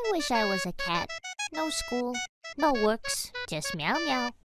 wish I was a cat. No school, no works, just meow meow.